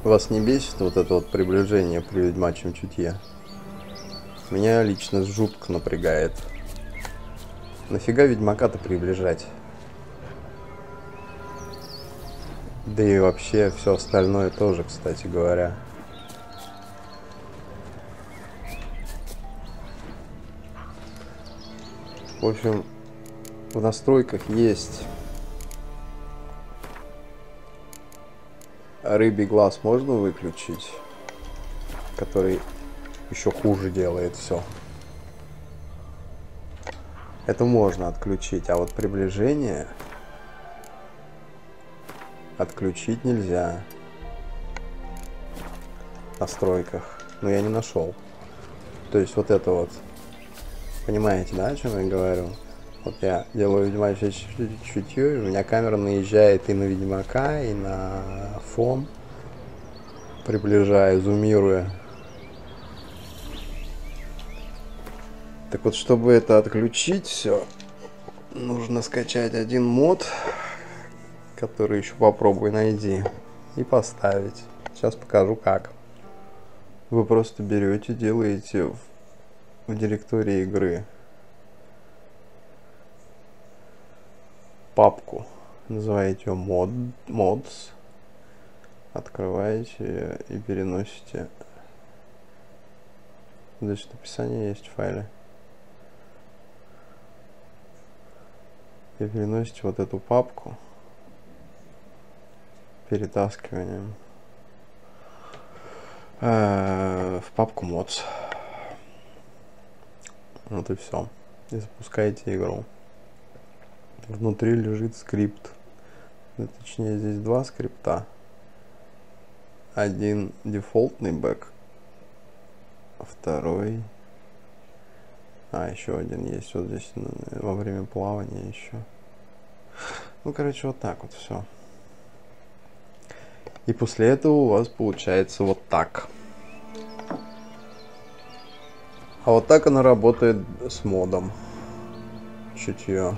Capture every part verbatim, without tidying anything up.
Вас не бесит вот это вот приближение при ведьмачьем чутье? Меня лично жутко напрягает. Нафига ведьмака-то приближать? Да и вообще все остальное тоже, кстати говоря. В общем, в настройках есть рыбий глаз, можно выключить, который еще хуже делает все. Это можно отключить, а вот приближение отключить нельзя в настройках. Но я не нашел. То есть вот это вот. Понимаете, да, о чем я говорю? Вот я делаю ведьмачье чутье, и у меня камера наезжает и на ведьмака, и на фон, приближая, зумируя. Так вот, чтобы это отключить все, нужно скачать один мод, который еще попробуй найди, и поставить. Сейчас покажу как. Вы просто берете, делаете в, в директории игры папку, называете ее mod, mods, открываете и переносите. Здесь описание есть в файле. И переносите вот эту папку перетаскиванием э, в папку mods. Вот и все. И запускаете игру. Внутри лежит скрипт. Точнее, здесь два скрипта. Один дефолтный бэк, а второй... А, еще один есть вот здесь во время плавания еще. Ну, короче, вот так вот все. И после этого у вас получается вот так. А вот так она работает с модом. Чутье.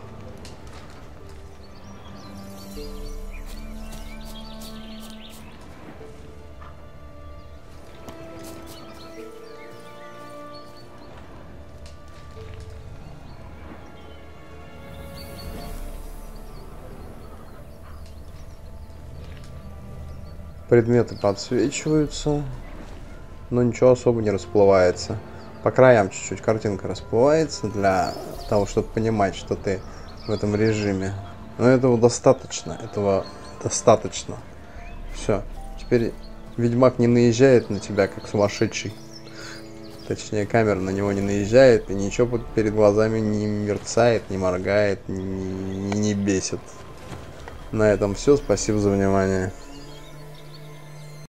Предметы подсвечиваются, но ничего особо не расплывается. По краям чуть-чуть картинка расплывается для того, чтобы понимать, что ты в этом режиме. Но этого достаточно, этого достаточно. Все. Теперь ведьмак не наезжает на тебя как сумасшедший. Точнее, камера на него не наезжает, и ничего перед глазами не мерцает, не моргает, не, не бесит. На этом все. Спасибо за внимание.